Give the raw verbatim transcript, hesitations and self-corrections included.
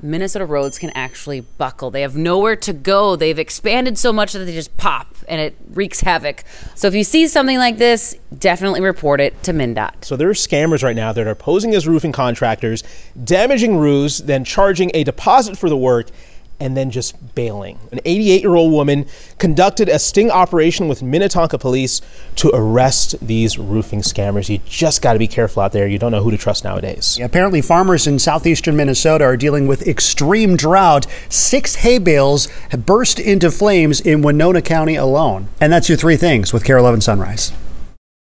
Minnesota roads can actually buckle. They have nowhere to go. They've expanded so much that they just pop and it wreaks havoc. So if you see something like this, definitely report it to MnDOT. So there are scammers right now that are posing as roofing contractors, damaging roofs, then charging a deposit for the work, and then just bailing. An eighty-eight-year-old woman conducted a sting operation with Minnetonka police to arrest these roofing scammers. You just got to be careful out there. You don't know who to trust nowadays. Yeah, apparently farmers in southeastern Minnesota are dealing with extreme drought. Six hay bales have burst into flames in Winona County alone. And that's your three things with KARE eleven Sunrise.